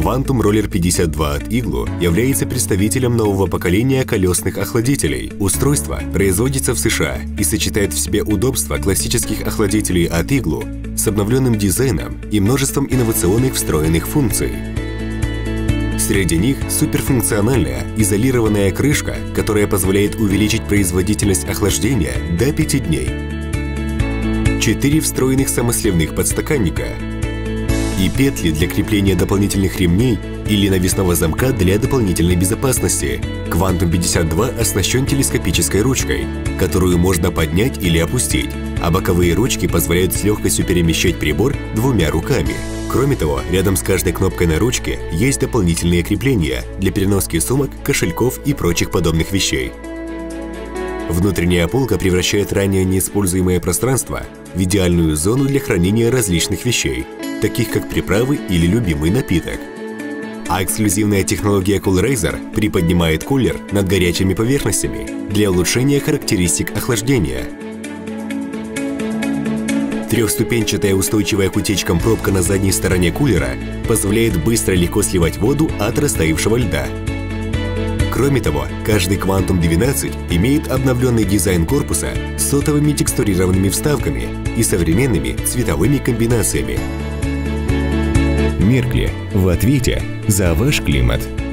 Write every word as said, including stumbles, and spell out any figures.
Quantum Roller пятьдесят два от Igloo является представителем нового поколения колесных охладителей. Устройство производится в США и сочетает в себе удобства классических охладителей от Igloo с обновленным дизайном и множеством инновационных встроенных функций. Среди них суперфункциональная изолированная крышка, которая позволяет увеличить производительность охлаждения до пяти дней. Четыре встроенных самосливных подстаканника и петли для крепления дополнительных ремней или навесного замка для дополнительной безопасности. Quantum пятьдесят два оснащен телескопической ручкой, которую можно поднять или опустить, а боковые ручки позволяют с легкостью перемещать прибор двумя руками. Кроме того, рядом с каждой кнопкой на ручке есть дополнительные крепления для переноски сумок, кошельков и прочих подобных вещей. Внутренняя полка превращает ранее неиспользуемое пространство в идеальную зону для хранения различных вещей, таких как приправы или любимый напиток. А эксклюзивная технология Coolrazer приподнимает кулер над горячими поверхностями для улучшения характеристик охлаждения. Трехступенчатая устойчивая к утечкам пробка на задней стороне кулера позволяет быстро и легко сливать воду от растаявшего льда. Кроме того, каждый Quantum двенадцать имеет обновленный дизайн корпуса с сотовыми текстурированными вставками и современными цветовыми комбинациями. Меркли в ответе за ваш климат.